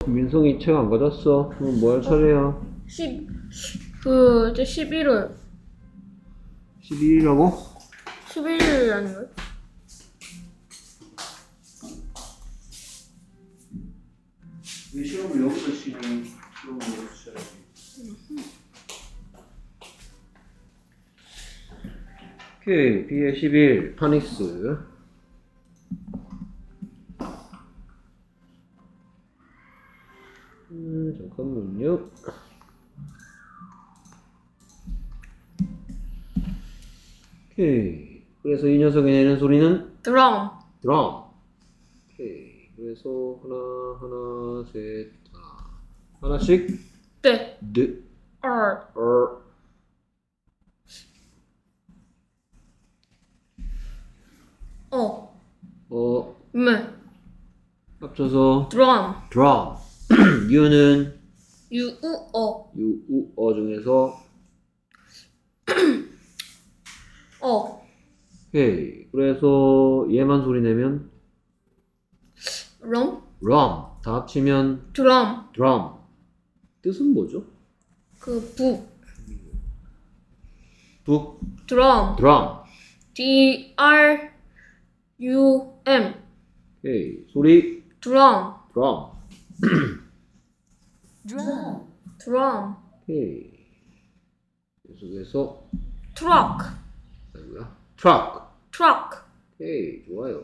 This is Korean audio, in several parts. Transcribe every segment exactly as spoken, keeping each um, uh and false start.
민성이 책 안 가졌어. 그럼 뭐 할 차례야? 십, 그, 이제 십일월. 십일이라고? 십일 아닌가요? 왜 시험을 여기서 치니? 시험을 여기서 쳐야지. 오케이, B의 십일, 파닉스. 음, 잠깐만요. 오케이. 그래서 이 녀석이 내는 소리는? 드럼. 드럼. 오케이. 그래서 하나, 하나, 셋, 하나. 하나씩? 네. 드, R. 어, 어. 어, 음. 합쳐서 드럼. 드럼. U는 U, U, 어. U, U, 어 중에서 어. 오케이. 그래서 얘만 소리 내면 럼? 럼. 다 합치면 드럼. 드럼. 뜻은 뭐죠? 그, 북. 북, 드럼. 드럼. D, R, U, M. 오케이. 소리 드럼. 드럼. 드럼. 드럼. 오케이. 계속해서 트럭. 뭐야? 트럭. 트럭. 오케이. 좋아요.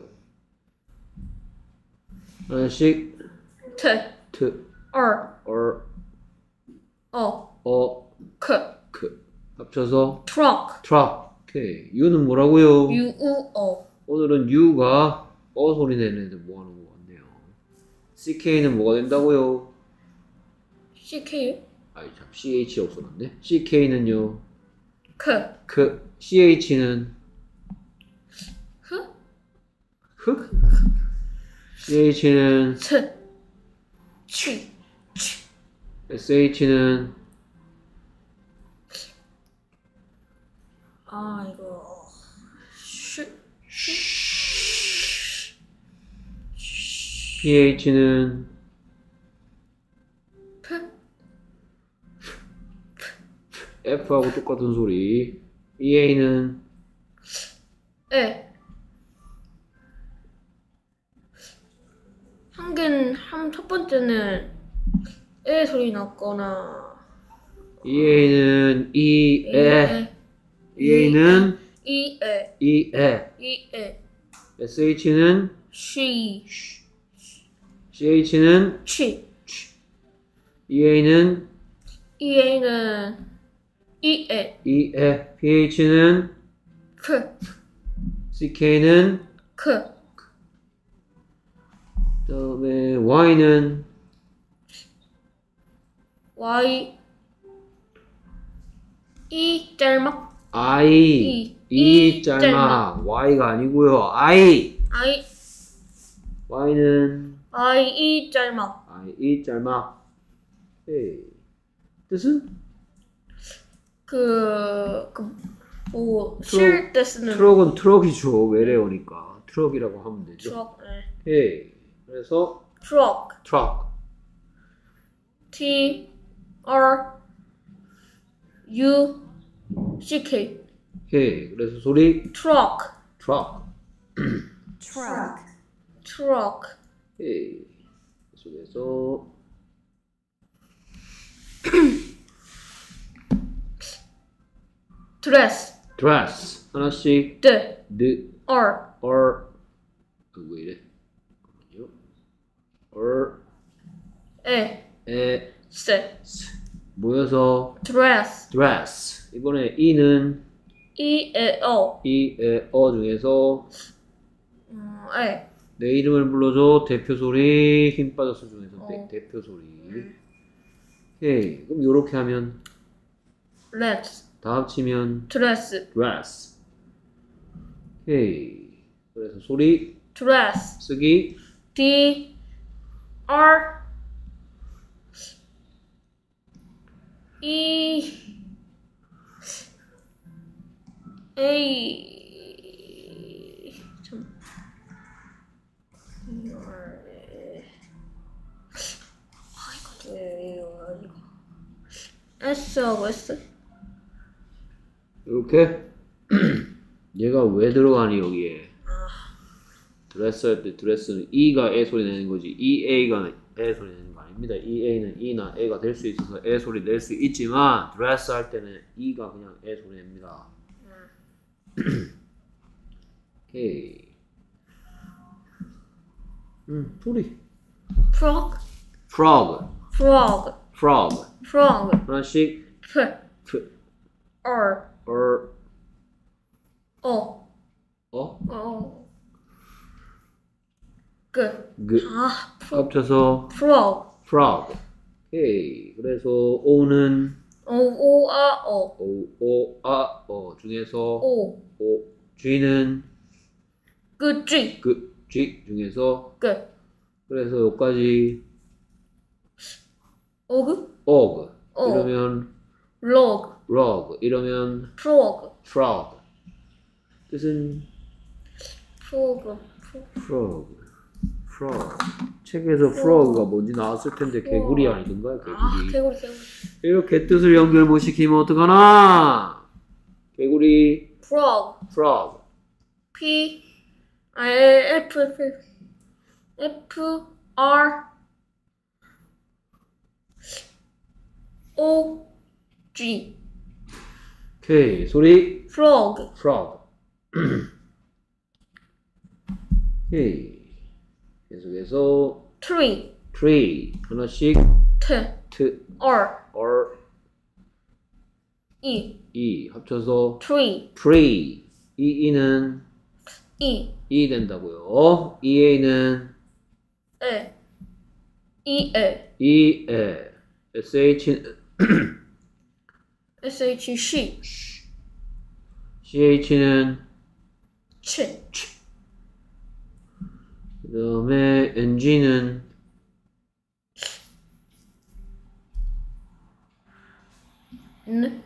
하나씩 T, 트, R, 얼, 어. 어, K. 크. 합쳐서 트럭. 트럭. 오케이. U는 뭐라고요? U, U, 어. 오늘은 U가 어 소리 내는 애들 뭐 하는 것 같네요. 씨케이는 뭐가 된다고요? C, K. 아이 참 씨에이치 없어졌네. 씨케이는요. K. 크. 씨에이치는 흐? 흑. 씨에이치는 T. 취. 취. 에스에이치는 아, 이거. 슈. 피에이치는 P. F하고 똑같은 소리. 이에이는 에. 한 개는, 한, 첫 번째는 에 소리 났거나. 이에이는 이, 에. 이에이는 이, 에. 이, 에. 이, 에. 에스에이치는 쉬. 씨에이치는 취. 이에이는 이, 에는 이, 에. 이, 에. 피에이치는 K. 씨케이는 K. 그 다음에 Y는 Y. 이 짤막. I, 이. 이 이 짤막. Y가 아니고요. I. I. Y는 I, 이 짤막. I, 이 짤막. 오케이. 뜻은? 그, 그, 뭐, 쉴 때 쓰는 트럭은 트럭이죠. 외래어니까. 트럭이라고 하면 되죠. 트럭, 네. 오케이. 그래서 트럭. 트럭. T, R, U, C, K. 오케이. 그래서 소리 트럭. 트럭. 트럭. 트럭. 오케이. 계속해서 드레스. 드레스. 하나씩 D, 드, R, 얼. 왜 이래? 잠깐만요. 얼, 에, 에, 세. 스. 모여서 드레스. 드레스. 이번에 이는 이, 에, 어. 이, 에, 어 중에서 음, 에. 내 이름을 불러줘. 대표 소리. 힘 빠졌어 중에서 어. 대, 대표 소리. 오케이. 그럼 요렇게 하면 Let's. 다 합치면 드레스. dress. 오케이. 그래서 소리 드레스. 쓰기 D, R, E, A. 참. S하고 S. 이렇게 얘가 왜 들어가니 여기에? 드레스 할 때 드레스는 E가 에 소리 내는 거지 이에이가 에 소리 내는 거 아닙니다. 이에이는 E나 A가 될 수 있어서 에 소리 낼 수 있지만 드레스 할 때는 E가 그냥 에 소리 냅니다. 오케이. 음, 소리. Frog. frog, Frog. frog. Frog. 하나씩 P. P, R. R, O. 어? 어. 그. 그 아. 합쳐서 Frog. frog. 오케이. 그래서 O는 O. O. A. O. O, O, 아, 어 중에서 O. O, G는 그 G. 그 G 중에서 그. 그래서 여기까지 오그. og 어. 이러면 Log. log 이러면 Frog. frog 뜻은 Frog. frog frog 책에서 frog가 뭔지 나왔을 텐데 개구리 아니던가 개구리. 아, 개구리 개구리. 이렇게 뜻을 연결 못 시키면 어떡하나? 개구리 Frog. frog P. 아, F. F. F. R. O. G. 오케이 소리 Frog. frog 오케이 계속해서 Tree. tree 하나씩 T. T, R. R, E. E 합쳐서 Tree. tree 이 E는 E. E 된다고요. 이에이는 E. E. E. E, 에 SH는 S. H. She. CH는 치. 그 다음에 엔지는 N.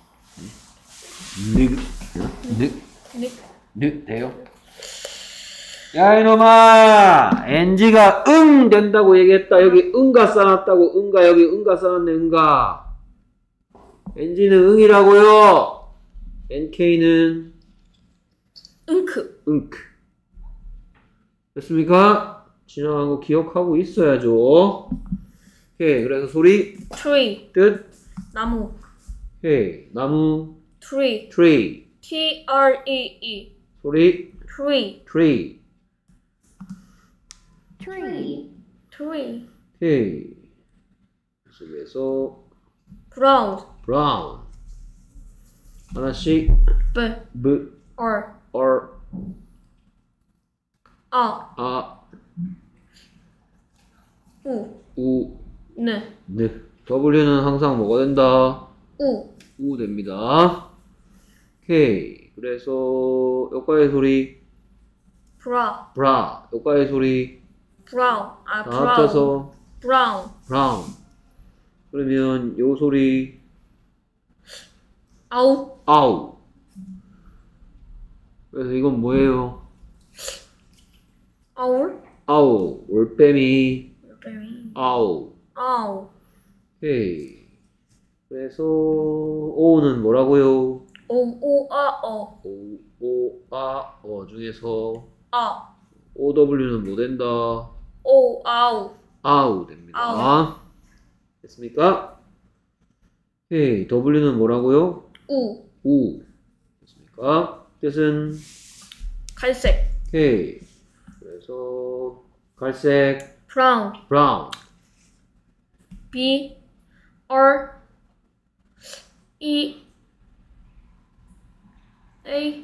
늑, 늑, N. 늑 돼요? 야 이놈아 엔지가 응 된다고 얘기했다. 여기 응가 써놨다고. 응가 여기 응가 써놨네. 응가 엔지는 응이라고요. 엔케이는 잉크. 응크 됐습니까? 지나간 거 기억하고 있어야죠. 오케이 그래서 소리 Tree. 뜻 나무. 오케이 나무 Tree. tree T. R. E. E. 소리 Tree. tree Tree. Tree. 오케이 계속해서 Brown. brown 하나씩 B. B R. R 아. 아 우. 우 네. 네 W는 항상 뭐가 된다? 우. 우 됩니다. 오케이 그래서 여기까지 소리 브라. bra 여기까지 소리 브라운. 아, 다 브라운. 합쳐서 브라운. brown 그러면 요 소리 아우. 아우 그래서 이건 뭐예요? 아울. 아우 올빼미 뱀이. 아우 아우. 오케이 그래서 O는 뭐라고요? 오. 오. 아. 어. O, O, 아, 어 중에서 아. 오더블유는 뭐 된다? 오. 아우. 아우 됩니다. 아우. 됐습니까? 오케이 W는 뭐라고요? 우. 우 됐습니까? 뜻은 갈색. 오케이 그래서 갈색 브라운. brown B. R. E. A.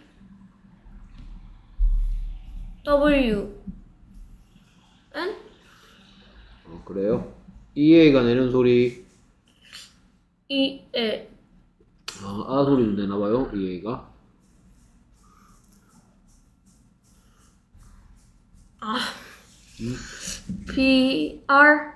W. N. 어, 그래요? 이에이가 내는 소리 E. A. 아, 아 소리도 내나봐요 이에이가 아. B. R.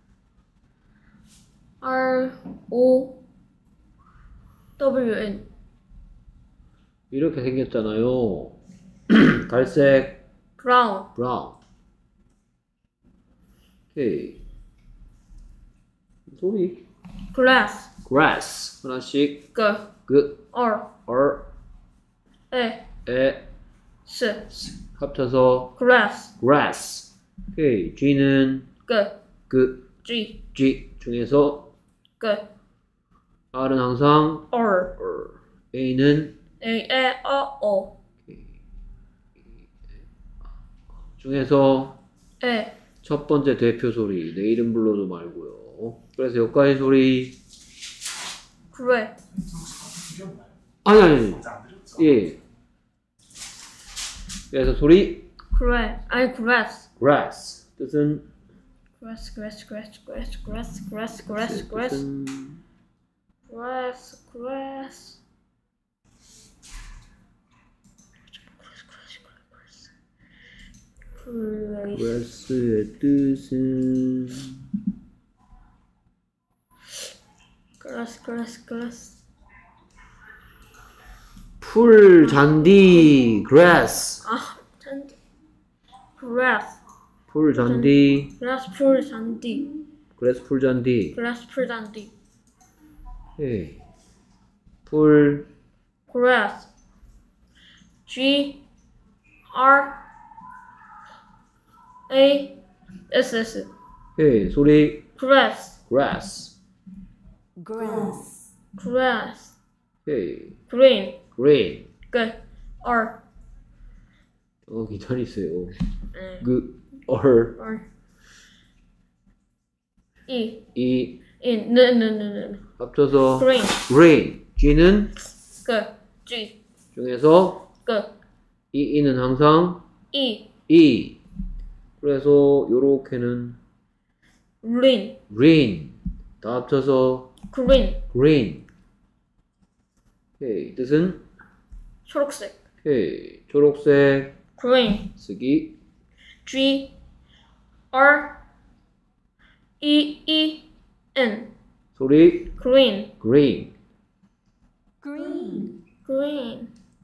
R. O. W. N. 이렇게 생겼잖아요. 갈색 브라운. 브라운 오케이 소리 glass, grass. 하나씩. g, 그, r, or, e, 에, s, 합쳐서 grass, grass. 오케이. G는 g, 그, g, G 중에서 g, R은 항상 r, or. A는 a, e, o, o, 중에서 e, 첫 번째 대표 소리, 내 이름 불러도 말고요. 그래서 여기까지 소리. 그래, 아니, 아니, 아니. 예. 그래서 소리, 그래, 아니 grass, grass. 뜻은, grass, grass, grass, grass, grass, grass, grass, grass, 뜻은, grass, grass. grass. grass의 뜻은, grass, grass, grass. 풀, 잔디, grass. 아, 잔디. grass, 풀, 잔디, grass 풀 잔디, grass, 풀, 잔디. grass 풀 잔디, 예. 풀, grass. G, R, A, S, S. 예. 소리, grass, grass. grass, grass. 예. green, green. good. R, 어, 기다리세요. 네. 그, or, R. E, 이, in, no, no, no, no. 합쳐서 green, green. G는 good. G, 중에서 good. 이, 이는 항상 E, E. 그래서 요렇게는 green, green. 다 합쳐서 green. green. 오케이. 뜻은 초록색, 오케이. 초록색 green. 쓰기. G, R, E, E, N. 소리 green, green. green, green.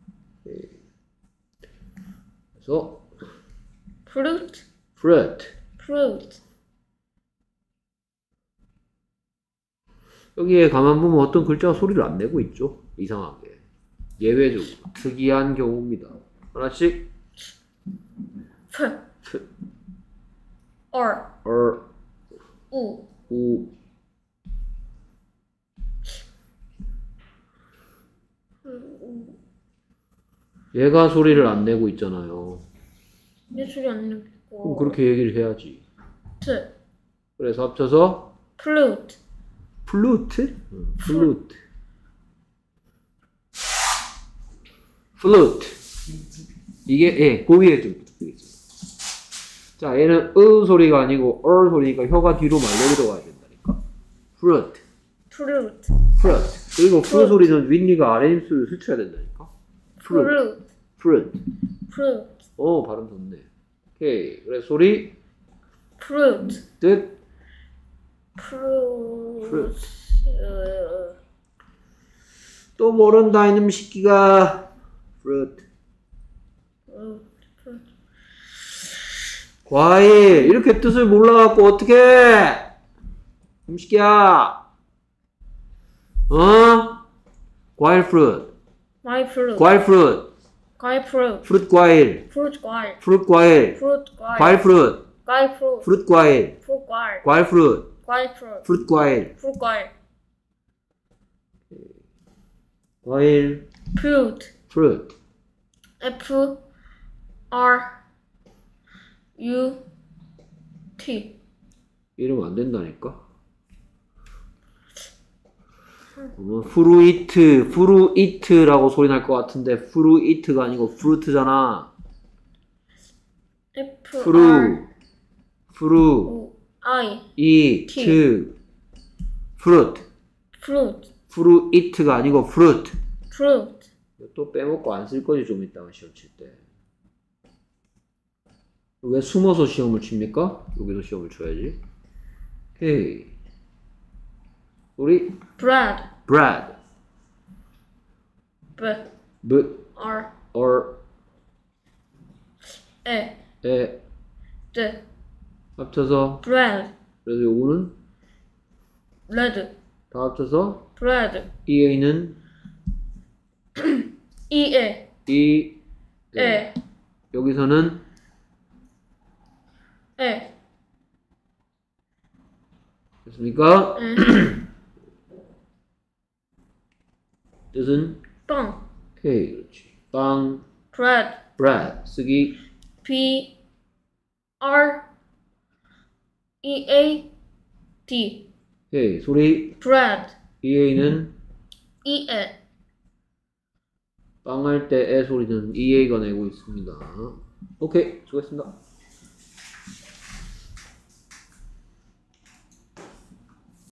그래서 fruit, fruit. fruit. 여기에 가만 보면 어떤 글자가 소리를 안 내고 있죠. 이상하게. 예외적으로 특이한 경우입니다. 하나씩 F, R, or, U, 우. 얘가 소리를 안 내고 있잖아요. 내 소리 안 그럼 내고. 그렇게 얘기를 해야지. T, 그래서 합쳐서 flute, 플루트? 응, 플루트. 플루트. 이게 예, 그 위에 좀 부탁드리겠습니다. 자, 얘는 으 소리가 아니고 얼 소리니까 혀가 뒤로 말려 들어가야 된다니까. fruit. fruit, fruit. 그리고 프 소리는 윗니가 아래 입술을 스쳐야 된다니까. fruit. fruit, fruit. fruit, 어, 발음 좋네. 오케이. 그래 소리 fruit, 뜻 fruit. fruit. 어, 또 모른다 이놈 새끼가. fruit. fruit, fruit. 과일 이렇게 뜻을 몰라갖고 어떡해 음식이야. 어? 과일 fruit. My fruit, 과일 fruit. 과일 fruit, fruit 과일. fruit 과일, fruit 과일. fruit 과일, 과일 fruit. 과일 fruit, fruit 과일. fruit 과일, 과일 fruit. 과일 fruit, fruit 과일. fruit 과일, 과일 fruit, fruit. F, R, U, T. 이러면 안 된다니까. 어, fruit, fruit라고 소리 날 것 같은데 fruit가 아니고 fruit잖아. F, fruit, R, fruit, U, I, eat, T. fruit, fruit, fruit가 아니고 fruit. fruit. 또 빼먹고 안 쓸 거지 좀 이따가 시험 칠 때. 왜 숨어서 시험을 칩니까? 여기서 시험을 쳐야지. 오케이. 우리 bread, bread, B, b, R, or, E, 에 D, 합쳐서 bread, 그래서 요거는 red, 다 다 합쳐서 bread. 이에이는 이에. 이 에. 여기서는 에. 됐습니까? 에. 뜻은 빵. 오케이 그렇지. 빵 bread. bread 쓰기 B R E A D. 오케이 소리 bread. 이에이는 이에. 빵 할 때 에 소리는 이에이가 내고 있습니다. 오케이 수고했습니다.